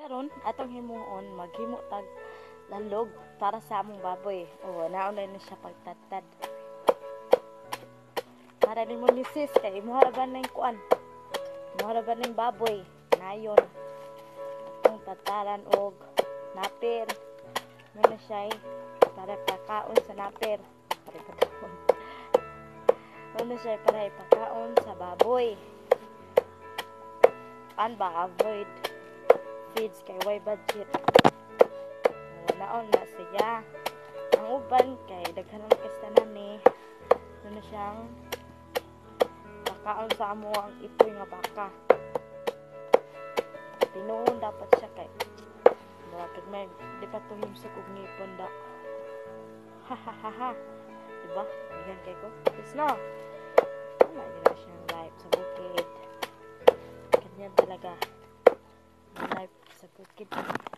Karon atong himuon maghimo tag landog para sa among baboy. O naunay na siya pagtadtad. Para din mo ni sis kay imo haraban ning kuan. Imo haraban ning baboy. Nayon. Atong tataran og napir. Muna siya para pakaon sa napir. Para pakaon. Muna siya para ipakaon sa baboy. An ba avoid feeds kay way budget. Naon na siya. Ang uban kay daghan ang kastanan ni. Ano siyang pakaon sa amo ang ipoy nga baka. Tinuon dapat siya kay murag may di pa to himsok og ngipon da. Ha ha ha ha. Diba? Digan kay ko. Yes no. Wala na siyang life sa bukid. Ganyan talaga. Life sa bukid.